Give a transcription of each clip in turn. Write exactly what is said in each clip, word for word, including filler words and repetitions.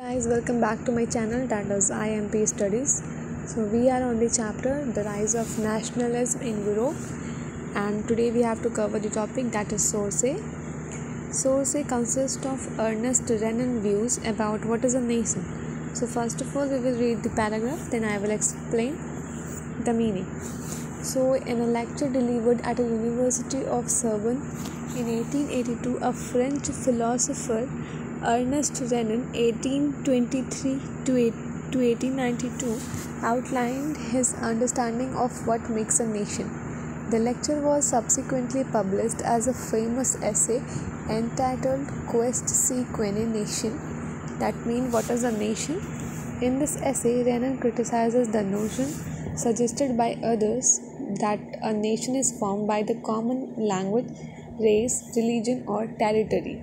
Guys, welcome back to my channel, that is I M P Studies. So we are on the chapter The Rise of Nationalism in Europe, and today we have to cover the topic that is Source. Source consists of Ernest Renan views about what is a nation. So first of all we will read the paragraph, then I will explain the meaning. So in a lecture delivered at a University of Sorbonne in eighteen eighty-two, a French philosopher Ernest Renan eighteen twenty-three to eighteen ninety-two outlined his understanding of what makes a nation. The lecture was subsequently published as a famous essay entitled Quest Si Quene Nation, that means what is a nation. In this essay, Renan criticizes the notion suggested by others that a nation is formed by the common language, race, religion or territory.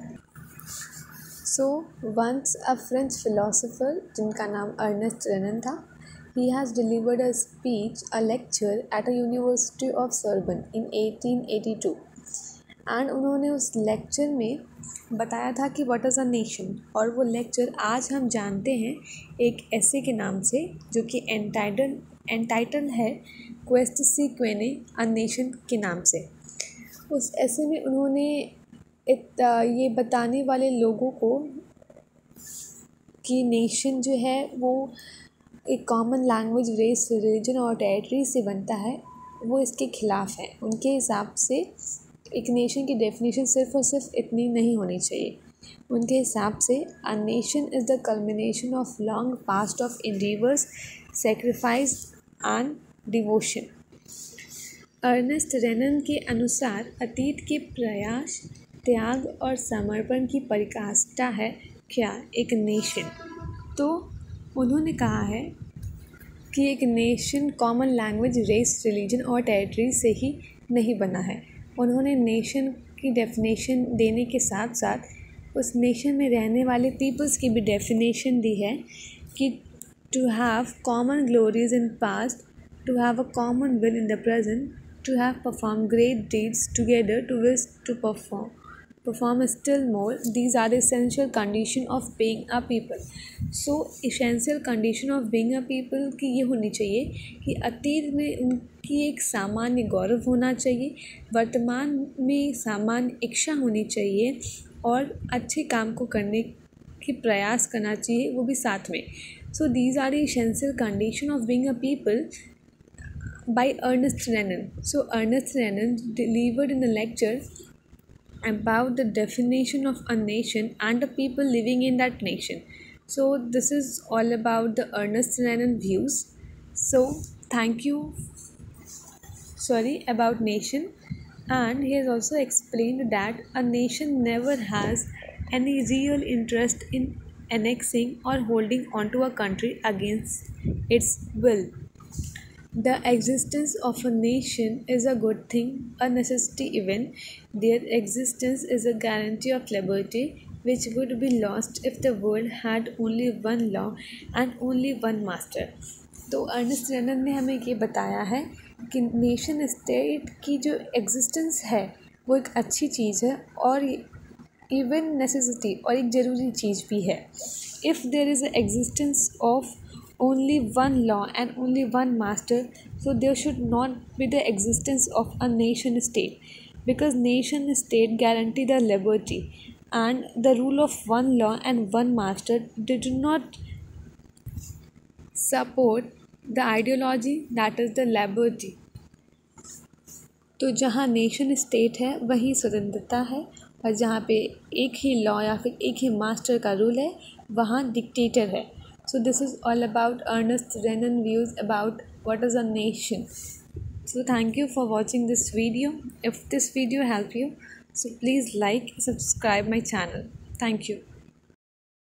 So once a French philosopher जिनका नाम Ernest रेनन था, he has delivered a speech, a lecture at a University of Sorbonne in eighteen eighty-two, and उन्होंने उस lecture में बताया था कि what is a nation, और वो लेक्चर आज हम जानते हैं एक ऐसे के नाम से जो कि एंटाइटल एंटाइटल है क्वेस्ट सी क्वेने अ नेशन के नाम से. उस ऐसे में उन्होंने इत, ये बताने वाले लोगों को कि नेशन जो है वो एक कॉमन लैंग्वेज, रेस, रिलीजन और टेरिटरी से बनता है, वो इसके खिलाफ़ है. उनके हिसाब से एक नेशन की डेफिनेशन सिर्फ और सिर्फ इतनी नहीं होनी चाहिए. उनके हिसाब से a nation is the culmination of long past of endeavours, sacrifice and devotion. Ernest Renan के अनुसार अतीत के प्रयास, त्याग और समर्पण की परिकाष्ठा है क्या एक नेशन. तो उन्होंने कहा है कि एक nation common language, race, religion और टेरिटरी से ही नहीं बना है. उन्होंने नेशन की डेफिनेशन देने के साथ साथ उस नेशन में रहने वाले पीपल्स की भी डेफिनेशन दी है कि to have common glories in past, to have a common will in the present, to have performed great deeds together, to wish to perform perform still more. These are the essential condition of being a people. So essential condition of being a people की ये होनी चाहिए कि अतीत में उनकी एक सामान्य गौरव होना चाहिए, वर्तमान में सामान्य इच्छा होनी चाहिए और अच्छे काम को करने की प्रयास करना चाहिए, वो भी साथ में. So these are the essential condition of being a people by Ernest Renan. So Ernest Renan delivered in a lecture about the definition of a nation and the people living in that nation. So this is all about the Ernest Renan views. So thank you sorry about nation, and he has also explained that a nation never has any real interest in annexing or holding onto a country against its will. The existence of a nation is a good thing, a necessity even. Their existence is a guarantee of liberty, which would be lost if the world had only one law and only one master. तो Ernest Renan ने हमें ये बताया है कि nation state की जो existence है वो एक अच्छी चीज़ है और इवन नेसेसिटी और एक ज़रूरी चीज़ भी है. If there is a existence of only one law and only one master, so there should not be the existence of a nation state, because nation state guarantee the liberty and the rule of one law and one master. They do not support the ideology that is the liberty. तो जहाँ nation state है वहीं स्वतंत्रता है, और जहाँ पे एक ही लॉ या फिर एक ही मास्टर का रूल है वहाँ डिक्टेटर है. So this is all about Ernest Renan views about what is a nation. So thank you for watching this video. If this video helped you, so please like, subscribe my channel. Thank you.